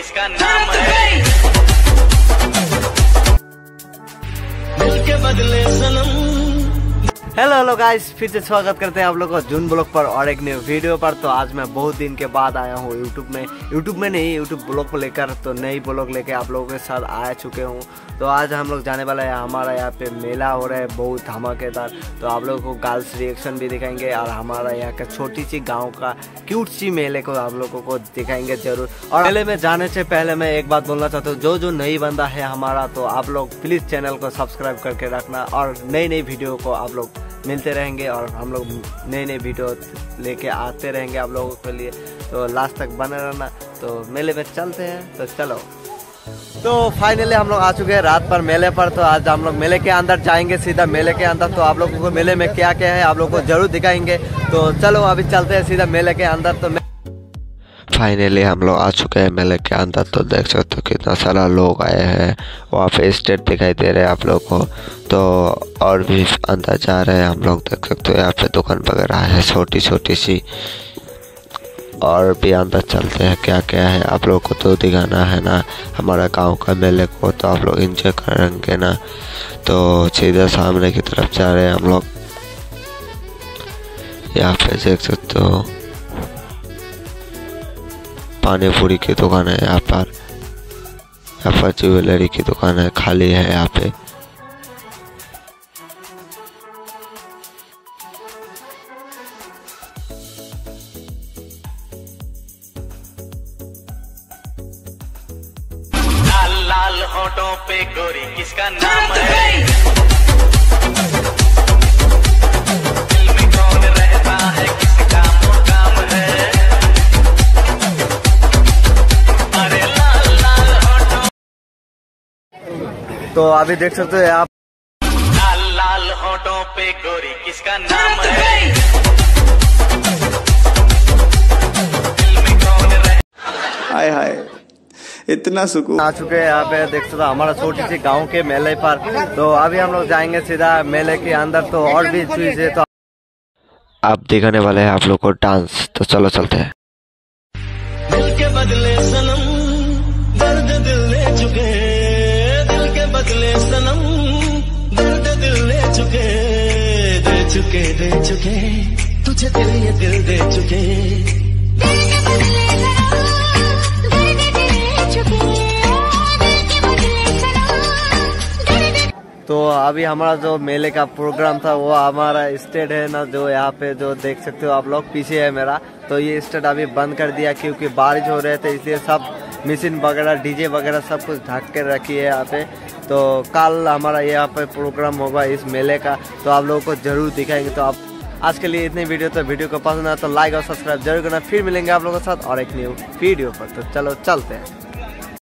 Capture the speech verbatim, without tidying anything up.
किसका नाम है। दिल के बदले सनम। हेलो हेलो गाइस, फिर से स्वागत करते हैं आप लोगों को जून ब्लॉग पर और एक न्यू वीडियो पर। तो आज मैं बहुत दिन के बाद आया हूँ यूट्यूब में यूट्यूब में नहीं यूट्यूब ब्लॉग को लेकर। तो नई ब्लॉग लेके आप लोगों के साथ आ चुके हूँ। तो आज हम लोग जाने वाला है, हमारा यहाँ पे मेला हो रहा है बहुत धमाकेदार। तो आप लोगों को गर्ल्स रिएक्शन भी दिखाएंगे और हमारा यहाँ का छोटी सी गाँव का क्यूट सी मेले को आप लोगों को दिखाएंगे जरूर। और मेले में जाने से पहले मैं एक बात बोलना चाहता हूँ, जो जो नई बंदा है हमारा, तो आप लोग प्लीज़ चैनल को सब्सक्राइब करके रखना और नई नई वीडियो को आप लोग मिलते रहेंगे और हम लोग नए नए वीडियो लेके आते रहेंगे आप लोगों के लिए। तो लास्ट तक बने रहना। तो मेले में चलते हैं, तो चलो। तो फाइनली हम लोग आ चुके हैं रात पर मेले पर। तो आज हम लोग मेले के अंदर जाएंगे, सीधा मेले के अंदर। तो आप लोगों को मेले में क्या क्या है आप लोगों को जरूर दिखाएंगे। तो चलो अभी चलते हैं सीधा मेले के अंदर। तो फाइनली हम लोग आ चुके हैं मेले के अंदर। तो देख सकते हो कितना सारा लोग आए हैं। वहाँ पे स्टेज दिखाई दे रहे हैं आप लोग को। तो और भी अंदर जा रहे हैं हम लोग, देख सकते हो यहाँ पे दुकान वगैरह है छोटी छोटी सी। और भी अंदर चलते हैं, क्या क्या है आप लोग को तो दिखाना है ना हमारा गांव का मेले को। तो आप लोग एंजॉय करेंगे ना। तो सीधा सामने की तरफ जा रहे हैं हम लोग। यहाँ पे देख सकते हो पानी पूरी की दुकान है यहाँ पर। यहाँ पर ज्वेलरी की दुकान है, खाली है यहाँ पे। लाल लाल होठों पे गोरी किसका नाम है। दिल में कौन रहता है, किसका मुकाम है। अरे लाल लाल होठों। तो अभी देख सकते हो आप, लाल लाल होठों पे गोरी किसका नाम है। दिल में कौन रहता। हाय हाय, इतना सुकून। आ चुके हैं यहाँ पे, देख सकते हो हमारा छोटी सी गांव के मेले पर। तो अभी हम लोग जाएंगे सीधा मेले के अंदर। तो और भी चीज है तो आप दिखाने वाले हैं आप लोग को डांस। तो चलो चलते हैं। दिल के बदले सनम दर्द दिल ले चुके। दिल के बदले सनम दर्द दिल ले चुके। दे चुके दे चुके तुझे दिल ये दिल दे चुके। तो अभी हमारा जो मेले का प्रोग्राम था वो हमारा स्टेज है ना, जो यहाँ पे जो देख सकते हो आप लोग पीछे है मेरा। तो ये स्टेज अभी बंद कर दिया क्योंकि बारिश हो रहे थे, इसलिए सब मशीन वगैरह डीजे वगैरह सब कुछ ढक कर रखी है यहाँ पे। तो कल हमारा यहाँ पे प्रोग्राम होगा इस मेले का, तो आप लोगों को जरूर दिखाएंगे। तो आप आज के लिए इतनी वीडियो। तो वीडियो को पसंद आया तो लाइक और सब्सक्राइब जरूर करना। फिर मिलेंगे आप लोगों के साथ और एक न्यू वीडियो पर। तो चलो चलते हैं।